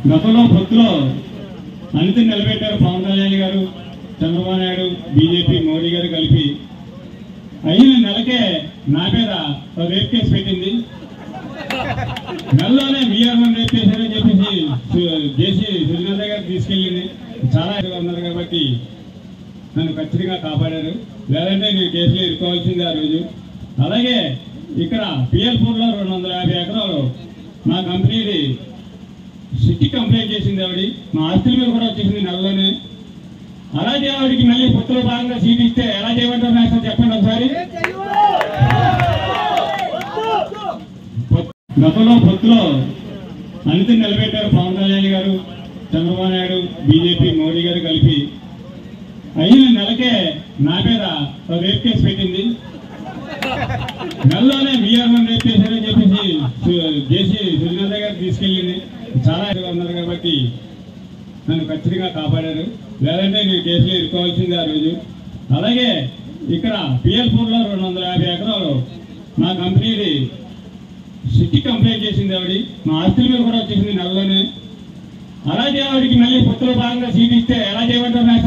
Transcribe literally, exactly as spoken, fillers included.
గతంలో పొత్తులో అనిత నిలబెట్టారు పవన్ కళ్యాణ్ గారు, చంద్రబాబు నాయుడు, బీజేపీ, మోడీ గారు కలిపి. అయిన నెలకే నా మీద రేప్ కేసు పెట్టింది. నెలలోనే వీఆర్ వన్ రేప్ చేశారని చెప్పేసి జేసీ సుజనాథ గారు తీసుకెళ్ళింది. చాలా ఉన్నారు కాబట్టి నన్ను ఖచ్చితంగా కాపాడారు. లేదంటే నేను కేసులో ఇరుకోవాల్సింది ఆ రోజు. అలాగే ఇక్కడ పిఎల్పూర్లో రెండు వందల యాభై ఎకరాలు మా కంపెనీది సిటీ కంప్లైంట్ చేసింది ఆవిడ. మా ఆస్తుల మీద కూడా వచ్చేసింది నెలలోనే. అలాగే ఆవిడికి మళ్ళీ పొత్తులో భాగంగా సీట్ ఇస్తే ఎలా చేయమంటారు నాకు చెప్పండి ఒకసారి. గతంలో పొత్తులో అనిత నిలబెట్టారు పవన్ కళ్యాణ్ గారు, చంద్రబాబు నాయుడు, బీజేపీ, మోడీ గారు కలిపి. అయిన నెలకే నా మీద రేప్ కేసు పెట్టింది. నెలలోనే వీఆర్ వన్ రేప్ చేశారని చెప్పేసి జేసీ సుజనాథ గారు తీసుకెళ్ళింది. చాలా ఉన్నారు కాబట్టి నన్ను ఖచ్చితంగా కాపాడారు. లేదంటే నేను కేసులో ఇరుకోవాల్సింది ఆ రోజు. అలాగే ఇక్కడ పిఎల్పూర్లో రెండు వందల యాభై ఎకరాలు మా కంపెనీది సిటీ కంప్లైంట్ చేసింది ఆవిడ. మా ఆస్తుల మీద కూడా వచ్చేసింది నెలలోనే. అలాగే ఆవిడికి మళ్ళీ పొత్తులో భాగంగా సీట్ ఇస్తే ఎలా చేయమంటారు